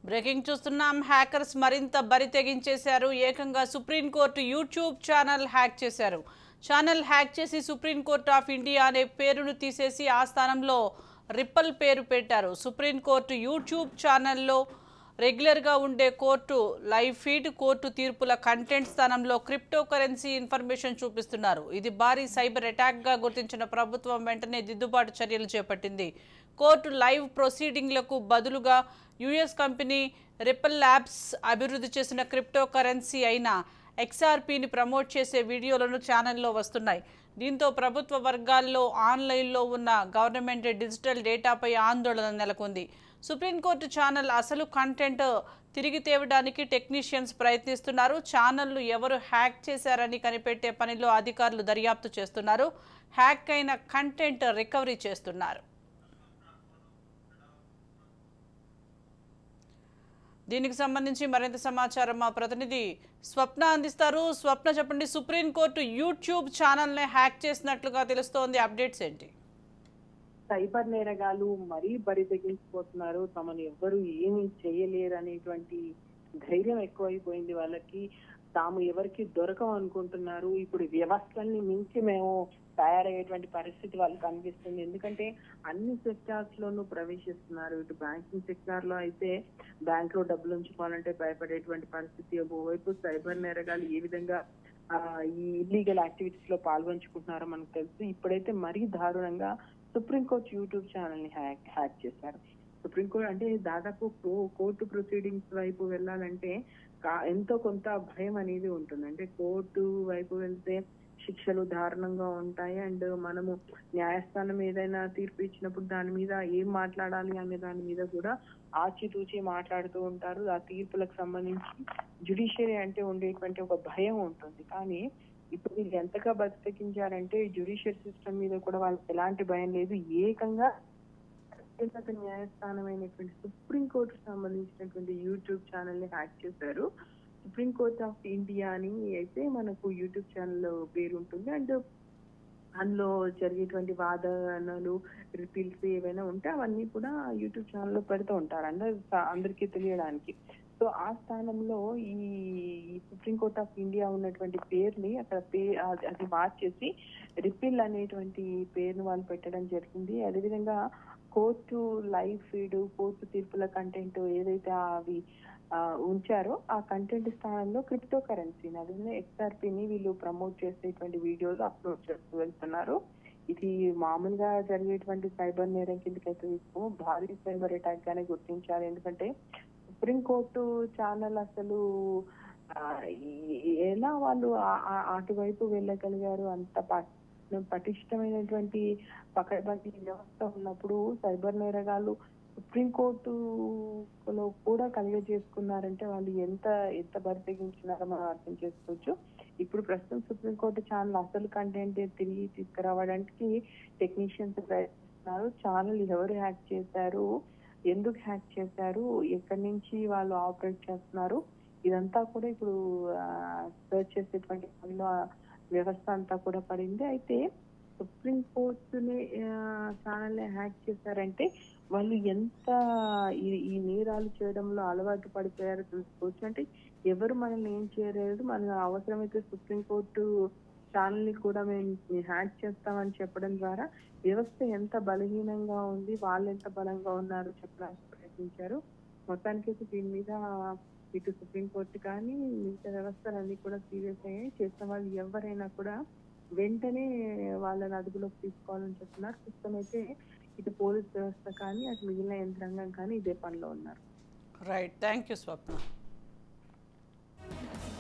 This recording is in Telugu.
బ్రేకింగ్ చూస్తున్నాం. హ్యాకర్స్ మరింత బరి తెగించేశారు. ఏకంగా సుప్రీంకోర్టు యూట్యూబ్ ఛానల్ హ్యాక్ చేశారు. ఛానల్ హ్యాక్ చేసి సుప్రీంకోర్టు ఆఫ్ ఇండియా అనే పేరును తీసేసి ఆ స్థానంలో రిప్పల్ పేరు పెట్టారు. సుప్రీంకోర్టు యూట్యూబ్ ఛానల్లో రెగ్యులర్గా ఉండే కోర్టు లైవ్ ఫీడ్, కోర్టు తీర్పుల కంటెంట్ స్థానంలో క్రిప్టో కరెన్సీ ఇన్ఫర్మేషన్ చూపిస్తున్నారు. ఇది భారీ సైబర్ అటాక్గా గుర్తించిన ప్రభుత్వం వెంటనే దిద్దుబాటు చర్యలు చేపట్టింది. కోర్టు లైవ్ ప్రొసీడింగ్లకు బదులుగా యుఎస్ కంపెనీ రిప్పల్ ల్యాబ్స్ అభివృద్ధి చేసిన క్రిప్టో కరెన్సీ అయిన XRPని ప్రమోట్ చేసే వీడియోలను ఛానల్లో వస్తున్నాయి. దీంతో ప్రభుత్వ వర్గాల్లో ఆన్లైన్లో ఉన్న గవర్నమెంట్ డిజిటల్ డేటాపై ఆందోళన నెలకొంది. సుప్రీంకోర్టు ఛానల్ అసలు కంటెంట్ తిరిగి తేవడానికి టెక్నీషియన్స్ ప్రయత్నిస్తున్నారు. ఛానల్ను ఎవరు హ్యాక్ చేశారని కనిపెట్టే పనిలో అధికారులు దర్యాప్తు చేస్తున్నారు. హ్యాక్ అయిన కంటెంట్ రికవరీ చేస్తున్నారు. దీనికి సంబంధించి మరింత సమాచారం మా ప్రతినిధి స్వప్న అందిస్తారు. స్వప్న, చెప్పండి, సుప్రీంకోర్టు యూట్యూబ్ ఛానల్ని హ్యాక్ చేసినట్లుగా తెలుస్తోంది. అప్డేట్స్ ఏంటి? సైబర్ నేరగాలు మరీ బరి తెగించిపోతున్నారు. తమను ఎవ్వరు ఏమీ చేయలేరు అనేటువంటి ధైర్యం ఎక్కువైపోయింది వాళ్ళకి. తాము ఎవరికి దొరకం అనుకుంటున్నారు. ఇప్పుడు వ్యవస్థల్ని మించి మేము తయారయ్యేటువంటి పరిస్థితి వాళ్ళకి కనిపిస్తుంది. ఎందుకంటే అన్ని సెక్టార్స్ లోనూ ప్రవేశిస్తున్నారు. ఇటు బ్యాంకింగ్ సెక్టార్ లో అయితే బ్యాంక్ లో డబ్బులు ఉంచుకోవాలంటే భయపడేటువంటి పరిస్థితి. ఒకవైపు సైబర్ నేరగాలు ఏ విధంగా ఈ ఇల్లీగల్ యాక్టివిటీస్ లో పాల్గొంచుకుంటున్నారో మనకు తెలుసు. ఇప్పుడైతే మరీ దారుణంగా సుప్రీంకోర్టు యూట్యూబ్ ఛానల్ ని హ్యాక్ చేశారు. సుప్రీంకోర్టు అంటే దాదాపు కోర్టు ప్రొసీడింగ్స్ వైపు వెళ్ళాలంటే ఎంతో కొంత భయం అనేది ఉంటుంది. అంటే కోర్టు వైపు వెళ్తే శిక్షలు దారుణంగా ఉంటాయి. అండ్ మనము న్యాయస్థానం ఏదైనా తీర్పు ఇచ్చినప్పుడు దాని మీద ఏం మాట్లాడాలి అనే దాని మీద కూడా ఆచితూచి మాట్లాడుతూ ఉంటారు. ఆ తీర్పులకు సంబంధించి జ్యుడిషియరీ అంటే ఉండేటువంటి ఒక భయం ఉంటుంది. కానీ ఇప్పుడు వీళ్ళు ఎంతగా బతికించారంటే జ్యుడిషియల్ సిస్టమ్ మీద కూడా వాళ్ళకి ఎలాంటి భయం లేదు. ఏకంగా అత్యున్నత న్యాయస్థానం అయినటువంటి సుప్రీంకోర్టుకు సంబంధించినటువంటి యూట్యూబ్ ఛానల్ ని హ్యాక్ చేశారు. సుప్రీంకోర్ట్ ఆఫ్ ఇండియా అని అయితే మనకు యూట్యూబ్ ఛానల్ పేరు ఉంటుంది. అండ్ అందులో జరిగేటువంటి వాదనలు, రిపీల్స్ ఏవైనా ఉంటే అవన్నీ కూడా యూట్యూబ్ ఛానల్లో పెడుతూ ఉంటారు అందరికీ తెలియడానికి. సో ఆ స్థానంలో ఈ సుప్రీంకోర్ట్ ఆఫ్ ఇండియా ఉన్నటువంటి పేరుని అక్కడ అది మార్చేసి రిపిల్ అనేటువంటి పేరును వాళ్ళు పెట్టడం జరిగింది. అదేవిధంగా కోర్టు లైవ్ ఫీడ్, కోర్టు తీర్పుల కంటెంట్ ఏదైతే అవి ఉంచారో ఆ కంటెంట్ స్థానంలో క్రిప్టో కరెన్సీని, అదే XRPని వీళ్ళు ప్రమోట్ చేసేటువంటి వీడియోస్ అప్లోడ్ చేస్తూ వెళ్తున్నారు. ఇది మామూలుగా జరిగేటువంటి సైబర్ నేరం కిందకైతే తీసుకో భారీ సైబర్ అటాక్ గానే గుర్తించాలి. ఎందుకంటే సుప్రీంకోర్టు ఛానల్ అసలు ఎలా వాళ్ళు అటువైపు వెళ్ళగలిగారు? అంత పటిష్టమైనటువంటి పకడ్బందీ వ్యవస్థ ఉన్నప్పుడు సైబర్ నేరగాలు సుప్రీంకోర్టులో కూడా కలిగజేసుకున్నారంటే వాళ్ళు ఎంత బరి తెగించినారో మనం అర్థం చేసుకోవచ్చు. ఇప్పుడు ప్రస్తుతం సుప్రీంకోర్టు ఛానల్ అసలు కంటెంట్ తిరిగి తీసుకురావడానికి టెక్నీషియన్స్ ప్రయత్నిస్తున్నారు. ఛానల్ ఎవరు హ్యాక్ చేశారు, ఎందుకు హ్యాక్ చేశారు, ఎక్కడి నుంచి వాళ్ళు ఆపరేట్ చేస్తున్నారు, ఇదంతా కూడా ఇప్పుడు సర్చ్ చేసేటువంటి పనిలో వ్యవస్థ అంతా కూడా పడింది. అయితే సుప్రీంకోర్టుని ఛానల్ ని హ్యాక్ చేశారంటే వాళ్ళు ఎంత ఈ నేరాలు చేయడంలో అలవాటు పడిపోయారో తెలుసుకోవచ్చు. అంటే ఎవరు మనల్ని ఏం చేయలేదు, మన అవసరమైతే సుప్రీంకోర్టు ఛానల్ ని కూడా మేము హ్యాక్ చేస్తామని చెప్పడం ద్వారా వ్యవస్థ ఎంత బలహీనంగా ఉంది, వాళ్ళు ఎంత బలంగా ఉన్నారు చెప్పడానికి ప్రయత్నించారు. మొత్తానికైతే దీని మీద ఇటు సుప్రీంకోర్టు కానీ మిగతా వ్యవస్థలన్నీ కూడా సీరియస్ అయ్యాయి. చేసిన వాళ్ళు ఎవరైనా కూడా వెంటనే వాళ్ళని అదుపులోకి తీసుకోవాలని చెప్తున్నారు. ప్రస్తుతం అయితే ఇటు పోలీస్ వ్యవస్థ కానీ అటు మిగిలిన యంత్రాంగం కానీ ఇదే పనిలో ఉన్నారు. Right, thank you Swapna.